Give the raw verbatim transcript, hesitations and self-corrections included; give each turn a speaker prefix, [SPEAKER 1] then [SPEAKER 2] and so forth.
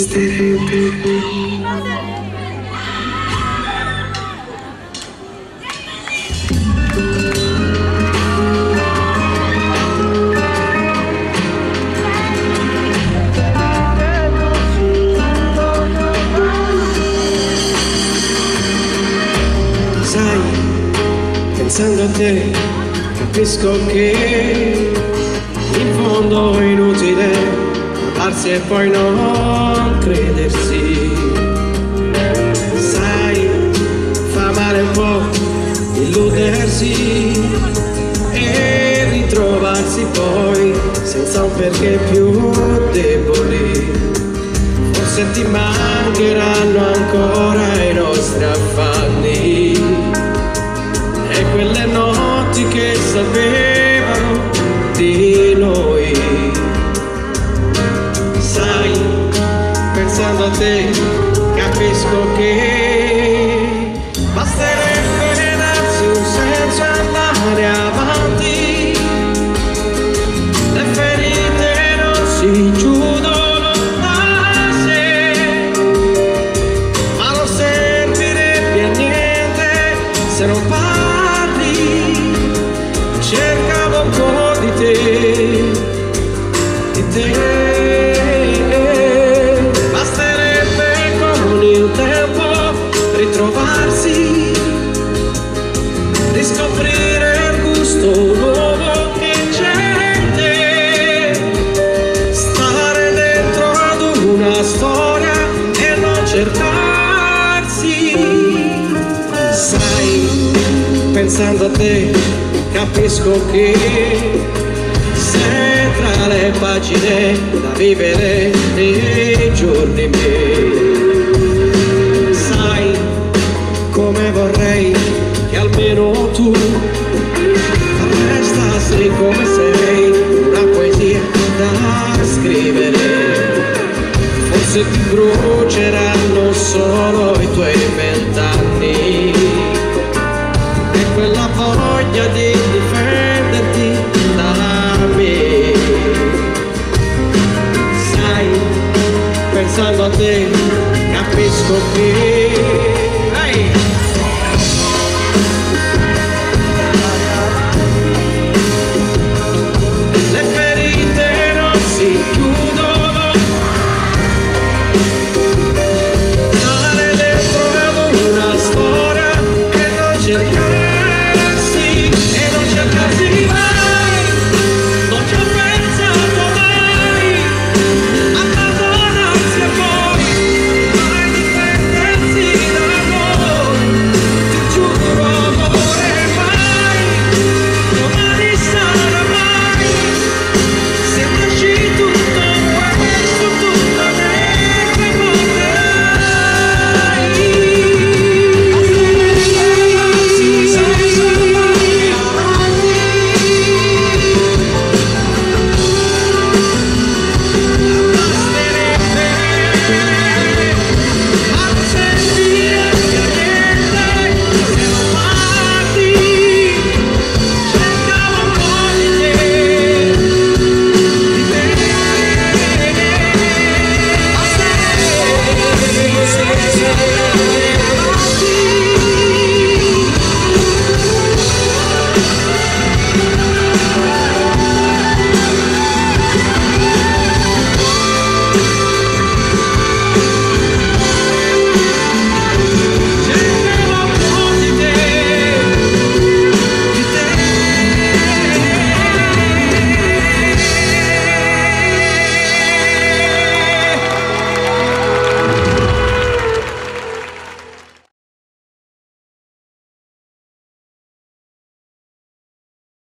[SPEAKER 1] basterebbe. Sai, pensando a te, capisco che in fondo è inutile amarsi e poi non credersi. Sai, fa male un po' illudersi e ritrovarsi poi senza un perché più deboli. Forse ti mancheranno ancora i nostri affanni e quelle notti che sapevano di noi. Sai, pensando a te, capisco che basterebbe darsi un senso e andare avanti. Le ferite non si chiudono da sé, ma non servirebbe a niente se non parli. Cercavo un po' di te, di te. Basterebbe con il tempo ritrovarsi, riscoprire il gusto nuovo che c'è in te, stare dentro ad una storia e non cercarsi. Sai, pensando a te, capisco che sei tra le pagine da vivere nei giorni miei. Sai, come vorrei che almeno tu restassi come sei, una poesia da scrivere. Forse ti bruceranno solo